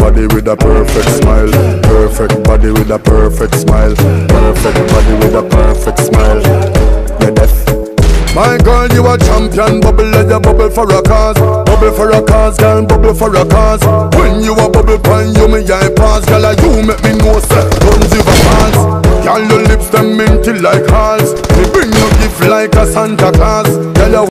body with a perfect smile. Perfect body with a perfect smile. Perfect body with a perfect smile. You're deaf. My girl, you a champion. Bubble like you bubble for a cause. Bubble for a cause, girl, bubble for a cause. When you a bubble pan, you me eye pass. Girl, you make me know say guns you a pass. Girl, your lips them minty like hearts. Me bring you gift like a Santa Claus. Girl,